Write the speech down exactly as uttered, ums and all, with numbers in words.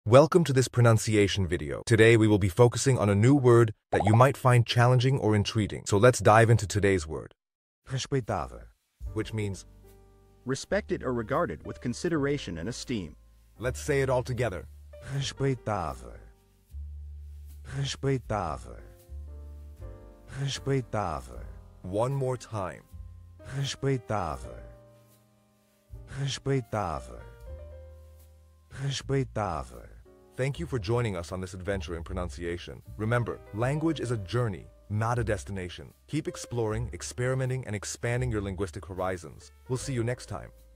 Welcome to this pronunciation video. Today we will be focusing on a new word that you might find challenging or intriguing. So let's dive into today's word, Respeitável. which means, respected or regarded with consideration and esteem. let's say it all together. Respeitável. Respeitável. Respeitável. One more time. Respeitável. Respeitável. Respeitável. Thank you for joining us on this adventure in pronunciation. Remember, language is a journey, not a destination. Keep exploring, experimenting, and expanding your linguistic horizons. We'll see you next time.